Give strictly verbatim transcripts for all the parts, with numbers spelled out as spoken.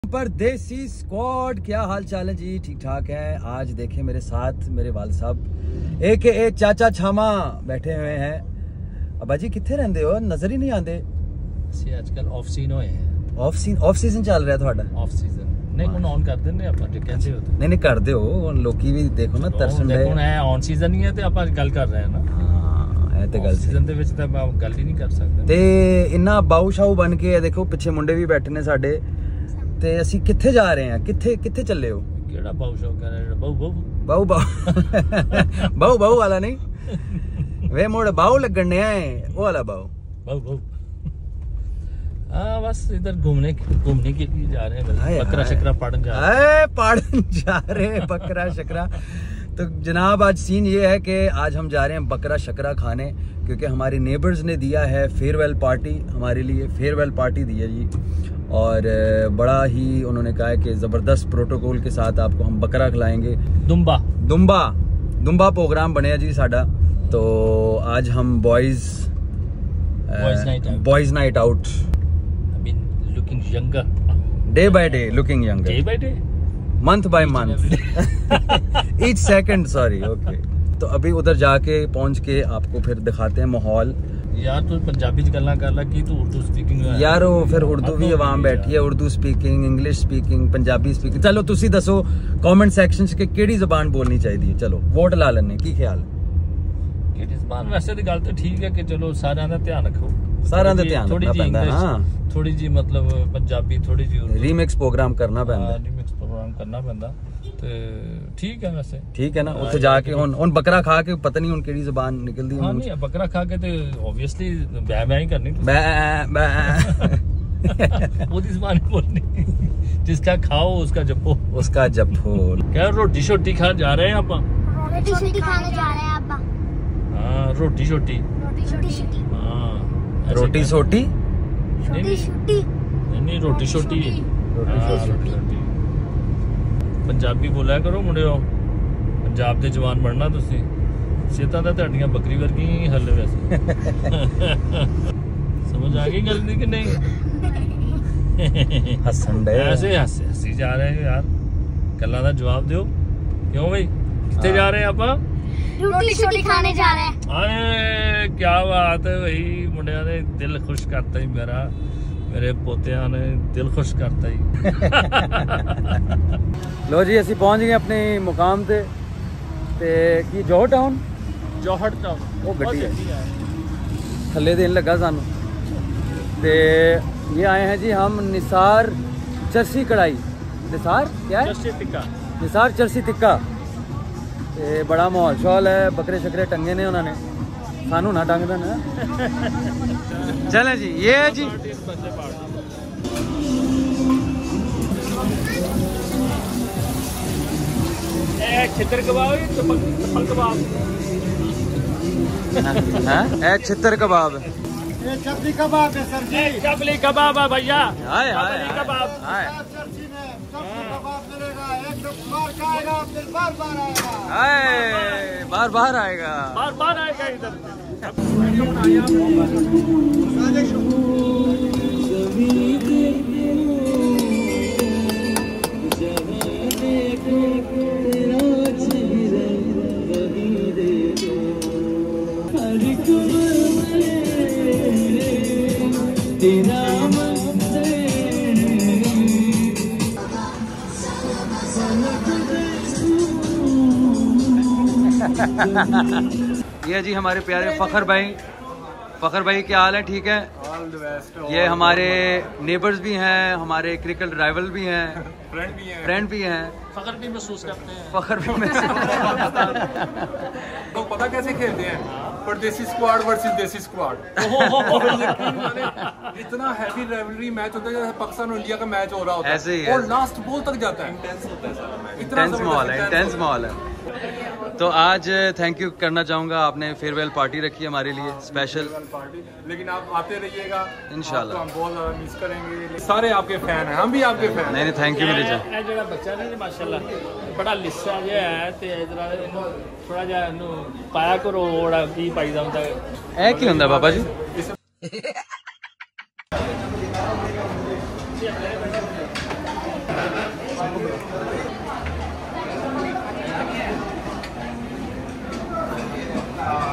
पर देसी स्क्वाड, क्या हाल चाल है जी? ठीक ठाक है। आज देखें मेरे साथ मेरे वाल साहब एक ए चाचा छामा बैठे हुए हैं। अब्बा जी कितने रहंदे हो, नजर ही नहीं आते। आजकल ऑफ सीन होए हैं। ऑफ सीन ऑफ सीजन चल रहा है ਤੁਹਾਡਾ? ऑफ सीजन नहीं ਹੁਣ ऑन कर देने ਆਪਾਂ जो कहते होते नहीं नहीं कर दे हो, ਹੁਣ ਲੋਕੀ ਵੀ ਦੇਖੋ ਨਾ ਤਰਸਣ ਦੇ। ਹੁਣ ਹੈ ਔਨ ਸੀਜ਼ਨ ਹੀ ਹੈ ਤੇ ਆਪਾਂ ਗੱਲ ਕਰ ਰਹੇ ਹਾਂ ਨਾ। ਹਾਂ ਇਹ ਤੇ ਗੱਲ ਸੀਜ਼ਨ ਦੇ ਵਿੱਚ ਤਾਂ ਆਪਾਂ ਗੱਲ ਹੀ ਨਹੀਂ ਕਰ ਸਕਦੇ। ਤੇ ਇੰਨਾ ਬਾਊ ਸ਼ਾਊ ਬਣ ਕੇ ਦੇਖੋ ਪਿੱਛੇ ਮੁੰਡੇ ਵੀ ਬੈਠੇ ਨੇ ਸਾਡੇ। ਤੇ ਅਸੀਂ ਕਿੱਥੇ ਜਾ ਰਹੇ ਹਾਂ? ਕਿੱਥੇ ਕਿੱਥੇ ਚੱਲੇ ਹੋ? ਕਿਹੜਾ ਬਾਊ ਸ਼ਾਊ ਕਰ ਰਿਹਾ? ਬਾਊ ਬਾਊ ਬਾਊ ਬਾਊ ਬਾਊ ਬਾਊ ਵਾਲਾ ਨਹੀਂ ਵੇ ਮੋੜ ਬਾਊ ਲੱਗਣ ਨੇ ਉਹ ਵਾਲਾ ਬਾਊ बाऊ बाऊ। हाँ बस इधर घूमने घूमने के लिए जा रहे हैं, बकरा शकरा पाड़न जा रहे हैं। पाड़न जा रहे हैं बकरा शकरा। तो जनाब आज सीन ये है कि आज हम जा रहे हैं बकरा शकरा खाने, क्योंकि हमारे नेबर्स ने दिया है फेयरवेल पार्टी, हमारे लिए फेयरवेल पार्टी दी है जी। और बड़ा ही उन्होंने कहा है कि ज़बरदस्त प्रोटोकॉल के साथ आपको हम बकरा खिलाएंगे। दुम्बा दुम्बा दुम्बा प्रोग्राम बने जी साडा। तो आज हम boys boys night out, looking younger day by day, looking younger day by day, month by month, each second, sorry okay. तो अभी उधर जाके पहुंच के आपको फिर दिखाते हैं माहौल। यार तू पंजाबी च गल्लां कर ला कि तू उर्दू स्पीकिंग यार वो फिर उर्दू भी आवाम बैठी है, Urdu speaking, English speaking, Punjabi speaking. चलो तुसी दसो कमेंट सैक्शन च कि केड़ी ज़बान बोलनी चाहिए। चलो वोट ला लेने की ख्याल? केड़ी ज़बान? वैसे तो गल तो ठीक है कि चलो सारा दा ध्यान रखो, सारा दा ध्यान रखना पैंदा। हां थोड़ी जी मतलब पंजाबी, थोड़ी जी रीमिक्स प्रोग्राम करना पैंदा, रीमिक्स प्रोग्राम करना पैंदा। ते ठीक है वैसे ठीक है ना। उत्थे जाके हुन हुन बकरा खा के पता नहीं हुन केड़ी ज़बान निकलदी है। हां नहीं बकरा खा के ते ऑब्वियसली बै बै ही करनी, बै बै वो दी ज़बान बोलनी। जिसका खाओ उसका जपो, उसका जपो। क्या रोटी शोटी खा जा रहे हैं आप? रोटी शोटी खाने जा रहे हैं आप? हां रोटी शोटी, रोटी शोटी, हां रोटी सोटी, छोटी छोटी नहीं नहीं रोटी छोटी, रोटी छोटी। पंजाबी बोला करो मुंडियो, पंजाब दे जवान बनना तुसी। सेहतां तां तुहाडियां बकरी वर्गी हल्ले वैसे। समझ आ गई गल दी कि नहीं? हसन दे ऐसे हंसे हंसी जा रहे हैं यार, गल्लां दा जवाब दियो। क्यों भाई किथे जा रहे हैं आप? रोटी शोटी खाने जा रहे हैं। आए क्या बात है भाई, मुंडिया ने दिल खुश करता ही मेरा, मेरे पोतिया ने दिल खुश करता ही। लो जी असी पहुंच गए अपने मुकाम ते ते की जोहर टाउन, जोहर टाउन वो गड्डी है थल्ले देन लगा सानू। ते ये आए हैं जी हम निसार चरसी कढ़ाई, निसार क्या है? चरसी टिक्का, निसार चरसी टिक्का। ते बड़ा माहौल शौल है, बकरे शकरे टंगे ने उन्होंने, सानू ना टंग देना। चले जी ये है जी छितर कबाब, चप्पल कबाब, है छितर कबाब, ये चपली कबाब है सर जी, चपली कबाब है भैया। हाय हाय कबाब हाय बार बार आएगा, हाय बार बार आएगा, बार बार आएगा इधर। ये जी हमारे प्यारे फखर भाई, फखर भाई क्या हाल है? ठीक है। ये हमारे नेबर्स भी हैं, हमारे क्रिकेट राइवल भी हैं, फ्रेंड भी हैं, फ्रेंड भी हैं। फखर भी महसूस करते हैं, फखर भी महसूस। तो पता कैसे खेलते हैं? Pardesi squad versus Desi squad. इतना हैवी राइवलरी मैच होता है जैसे पाकिस्तान और इंडिया का मैच हो रहा होता है, ऐसे ही और लास्ट बॉल तक जाता है। इंटेंस होता है सारा मैच, इंटेंस माहौल है, इंटेंस माहौल है। तो आज थैंक यू करना चाहूँगा, आपने फेयरवेल पार्टी रखी हमारे लिए स्पेशल पार्टी। लेकिन आप आते रहिएगा इंशाल्लाह, हम बहुत ज़्यादा मिस करेंगे। सारे आपके फैन हैं, हम भी आपके फैन हैं। नहीं नहीं थैंक यू मेरे जान। ਇਹ ਜਿਹੜਾ ਬੱਚਾ ਨੇ ਮਾਸ਼ਾਅੱਲਾ ਬੜਾ ਲਿੱਸਾ ਜਿਹਾ ਹੈ ਤੇ ਇਧਰ ਇਹਨੂੰ ਥੋੜਾ ਜਿਹਾ ਇਹਨੂੰ ਪਾਇਆ ਕਰੋ, ਉਹਦਾ ਕੀ ਪਾਈਦਾ ਹੁੰਦਾ ਹੈ। ਇਹ ਕੀ ਹੁੰਦਾ ਬਾਬਾ ਜੀ?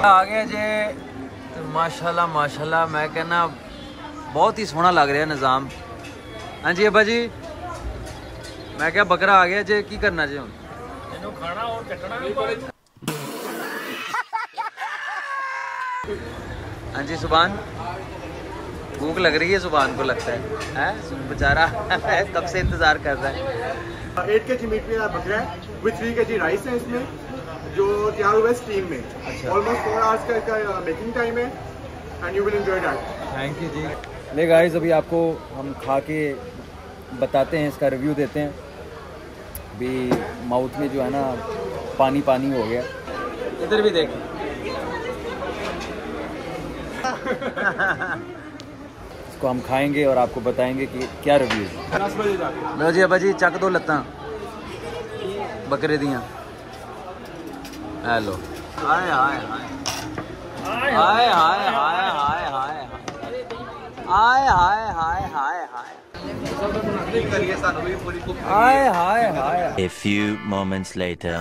आ गया जे तो माशाल्लाह माशाल्लाह मैं कहना बहुत ही सोहना लग रहा है निज़ाम। हाँ जी अब्बा जी मैं क्या बकरा आ गया जे की करना जी हुण खाना और चटना हाँ जी सुभान भूख लग रही है सुभान को लगता है हैं बेचारा कब से इंतजार कर रहा है। एट के जी मीट में बकरा है विद थ्री के जी राइस है इसमें जो तैयार हुआ है स्टीम में। ऑलमोस्ट फोर आवर्स का इसका मेकिंग टाइम है and you will enjoy that. Thank you जी। ले गाइस अभी आपको हम खा के बताते हैं इसका रिव्यू देते हैं। अभी माउथ में जो है ना पानी पानी हो गया। इधर भी देख इसको हम खाएंगे और आपको बताएंगे कि क्या रिव्यू है। लो जी अब्बा जी चक दो लत्तां बकरे दियां। Hello hi hi hi hi hi hi hi hi hi hi hi hi hi hi hi hi. A few moments later.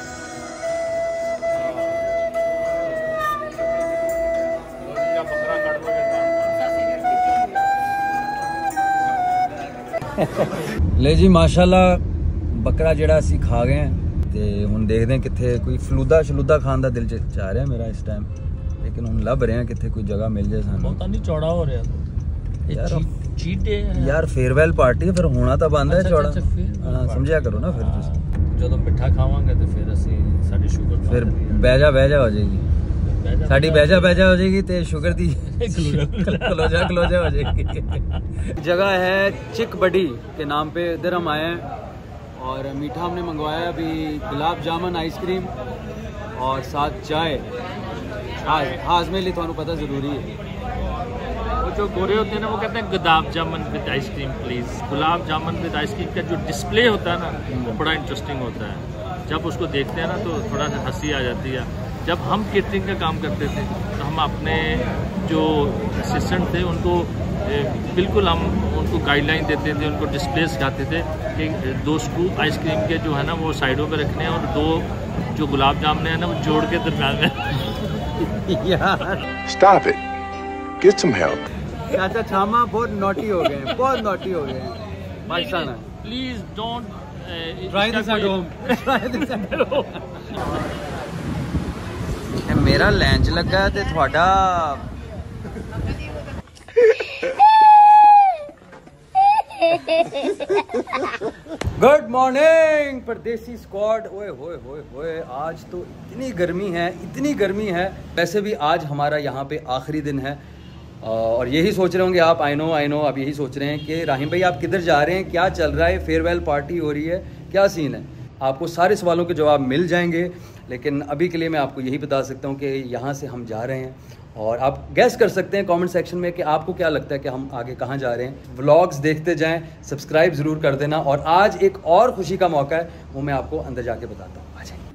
ले जी माशाल्लाह बकरा जड़ा असी खा गए हैं ते हुण देखते हैं कित्थे कोई फलूदा शलूदा खान दा दिल चाह रहा है मेरा इस टाइम लेकिन हम लभ रहे हैं कित्थे कोई जगह मिल जाए सानू। बहुत नहीं चौड़ा हो रहा यार चीट डे यार फेयरवेल पार्टी फिर होना तो बंद है चौड़ा। हाँ समझिया करो ना फिर तुसी ਜਦੋਂ ਮਿੱਠਾ ਖਾਵਾਂਗੇ ਤੇ ਫਿਰ ਅਸੀਂ ਸਾਡੀ ਸ਼ੂਗਰ फिर बहजा बहजा हो जाएगी साड़ी बहजा बहजा हो जाएगी तो शुगर दी क्लोजा क्लोजा हो जाएगी। जगह है चिक बड़ी के नाम पे इधर हम आए हैं और मीठा हमने मंगवाया अभी गुलाब जामुन आइसक्रीम और साथ चाय। हाज में लिए थानू पता ज़रूरी है वो जो गोरे होते हैं ना वो कहते हैं gulab jamun with ice cream please. Gulab jamun with ice cream का जो डिस्प्ले होता है ना वो बड़ा इंटरेस्टिंग होता है। जब उसको देखते हैं ना तो थोड़ा सा हंसी आ जाती है। जब हम केटरिंग का काम करते थे तो हम अपने जो असिस्टेंट थे उनको बिल्कुल हम उनको गाइडलाइन देते थे उनको डिस्प्ले सिखाते थे कि दो स्कूप आइसक्रीम के जो है ना वो साइडों पे रखने हैं और दो जो गुलाब जामुन है ना वो जोड़ के दरम्यान में। Stop it. Get some help. चाचा छामा बहुत नॉटी हो गए हैं बहुत नॉटी हो गए हैं माशाल्लाह। Please don't try this at home try this at home. मेरा लैंच लगा है ते थोड़ा गुड मॉर्निंग परदेसी स्क्वाड। ओए होए होए होए आज तो इतनी गर्मी है इतनी गर्मी है। वैसे भी आज हमारा यहाँ पे आखिरी दिन है और यही सोच रहे होंगे आप। आई नो आई नो आप यही सोच रहे हैं कि राहिम भाई आप किधर जा रहे हैं क्या चल रहा है फेयरवेल पार्टी हो रही है क्या सीन है। आपको सारे सवालों के जवाब मिल जाएंगे लेकिन अभी के लिए मैं आपको यही बता सकता हूँ कि यहाँ से हम जा रहे हैं और आप गैस कर सकते हैं कमेंट सेक्शन में कि आपको क्या लगता है कि हम आगे कहाँ जा रहे हैं। व्लॉग्स देखते जाएं सब्सक्राइब ज़रूर कर देना और आज एक और खुशी का मौका है वो मैं आपको अंदर जाके बताता हूँ। आ जाए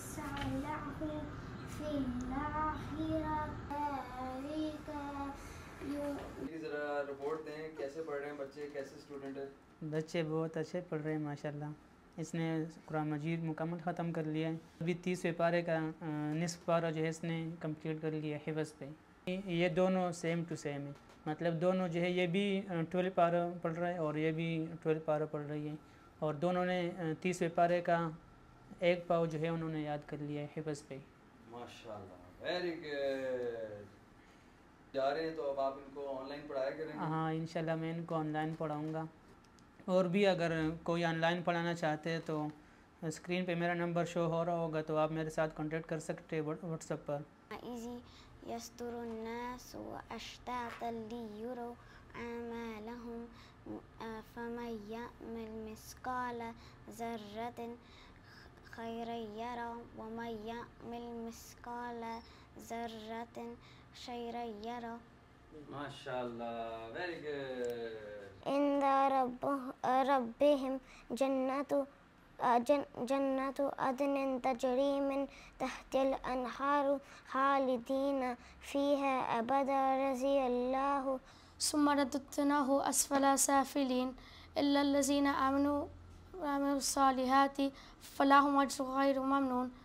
रिपोर्ट दें कैसे पढ़ रहे हैं बच्चे कैसे स्टूडेंट है। बच्चे बहुत अच्छे पढ़ रहे हैं माशाल्लाह। इसने कुरान मजीद मुकम्मल ख़त्म कर लिया है। अभी तीसवें पारे का निस्फ पारा जो है इसने कंप्लीट कर लिया हिफ्ज़ पे। ये दोनों सेम टू सेम है मतलब दोनों जो है ये भी ट्वेल्व पारा पढ़ रहा है और ये भी ट्वेल्व पारा पढ़ रही है और दोनों ने तीसवें पारे का एक पाव जो है उन्होंने याद कर लिया है हिफ्ज़ पे। माशाल्लाह वेरी गुड। जा रहे हैं तो अब आप इनको ऑनलाइन पढ़ाया करेंगे। हाँ इंशाल्लाह मैं इनको ऑनलाइन पढ़ाऊँगा और भी अगर कोई ऑनलाइन पढ़ाना चाहते हैं तो स्क्रीन पे मेरा नंबर शो हो रहा होगा तो आप मेरे साथ कांटेक्ट कर सकते हैं व्हाट्सएप पर। माशाल्लाह वेरी गुड। इंदा रब्बिहिम जन्नतु जन्नतु अदनिन तजरी मिन तहतिल अनहारु खालिदीना फीहा अबदा रज़ियल्लाहु सुम्मा रददनाहु अस्फला साफिलीन इल्ला लज़ीना आमनु वअमिलुस सालिहाति फलाहुम अज्रुन गैरु ममनून।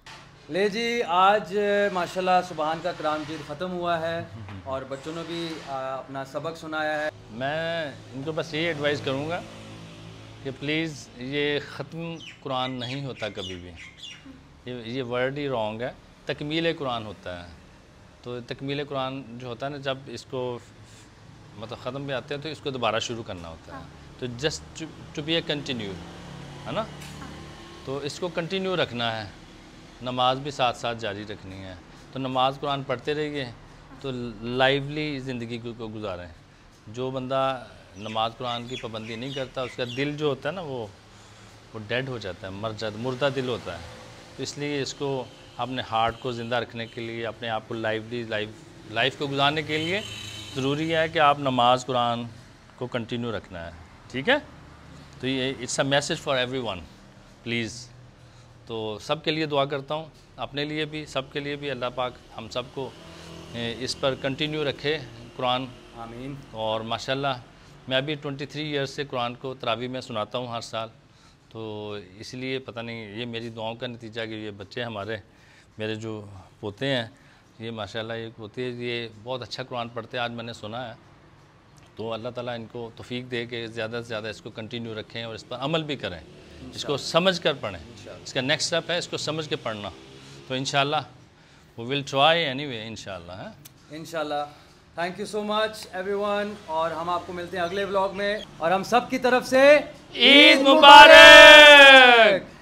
ले जी, आज माशाल्लाह सुबहान का कुरान मजीद ख़त्म हुआ है और बच्चों ने भी आ, अपना सबक सुनाया है। मैं इनको बस ये एडवाइस करूँगा कि प्लीज़ ये ख़त्म कुरान नहीं होता कभी भी, ये ये वर्ड ही रॉन्ग है। तकमील कुरान होता है। तो तकमील कुरान जो होता है ना, जब इसको मतलब ख़त्म भी आते हैं तो इसको दोबारा शुरू करना होता है। तो just to be a continue, है ना। तो इसको कंटिन्यू रखना है, नमाज भी साथ साथ जारी रखनी है। तो नमाज कुरान पढ़ते रहिए, तो लाइवली ज़िंदगी को गुजारें। जो बंदा नमाज कुरान की पाबंदी नहीं करता, उसका दिल जो होता है ना, वो वो डेड हो जाता है, मर जाता, मुर्दा दिल होता है। तो इसलिए इसको अपने हार्ट को ज़िंदा रखने के लिए, अपने आप को लाइवली लाइफ लाइफ को गुजारने के लिए ज़रूरी है कि आप नमाज कुरान को कंटिन्यू रखना है। ठीक है। तो ये it's a message for everyone, please. तो सब के लिए दुआ करता हूँ, अपने लिए भी, सब के लिए भी। अल्लाह पाक हम सबको इस पर कंटिन्यू रखे कुरान, आमीन। और माशाल्लाह मैं अभी तेईस इयर्स से कुरान को तरावी में सुनाता हूँ हर साल। तो इसलिए पता नहीं, ये मेरी दुआओं का नतीजा कि ये बच्चे हमारे, मेरे जो पोते हैं, ये माशाल्लाह ये पोते ये बहुत अच्छा कुरान पढ़ते हैं, आज मैंने सुना है। तो अल्लाह ताला इनको तौफीक दे कि ज़्यादा से ज़्यादा इसको कंटिन्यू रखें और इस पर अमल भी करें, इसको समझ कर पढ़ें। इसका नेक्स्ट स्टेप है इसको समझ के पढ़ना। तो इंशाल्लाह वी विल ट्राई एनीवे, इंशाल्लाह है इंशाल्लाह। Thank you so much everyone, और हम आपको मिलते हैं अगले व्लॉग में, और हम सब की तरफ से ईद मुबारक।